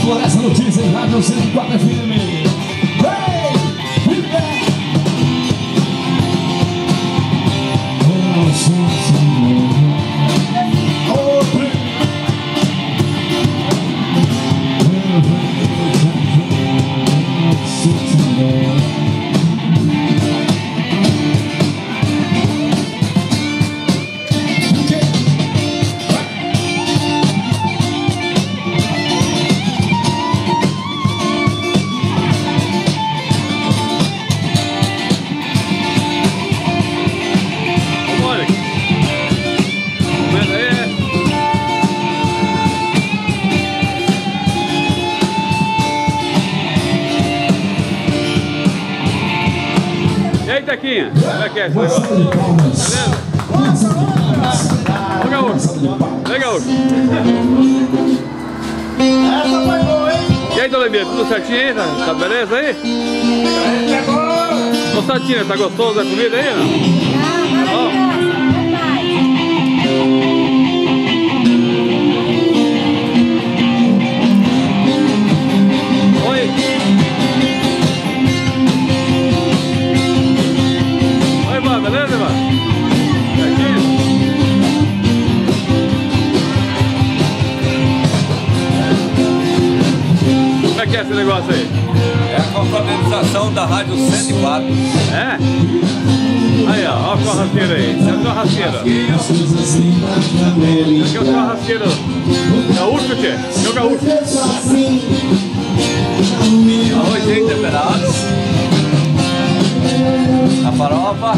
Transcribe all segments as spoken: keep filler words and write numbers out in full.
Floresta Notícias em Rádio cento e quatro F M. Tequinha, como é que é esse negócio? Beleza? Ô Gaúcho, vem Gaúcho. Essa foi boa, hein? E aí, Dolemir, tudo certinho aí? Tá, tá beleza aí? Ô Santinha, tá gostoso a comida aí, não? Ó. Beleza, mano? Certinho? Como é que é esse negócio aí? É a confraternização da Rádio cento e quatro. É? Aí, ó, ó a churrasqueira aí. É a churrasqueira. Aqui é o churrasqueiro. Gaúcho, tchê? É o gaúcho. Arrozinho temperado. A farofa.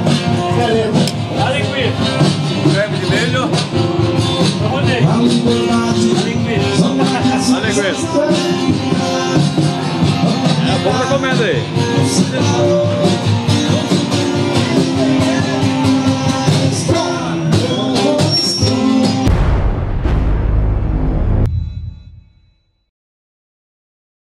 A linguiça. Creme de milho. Vamos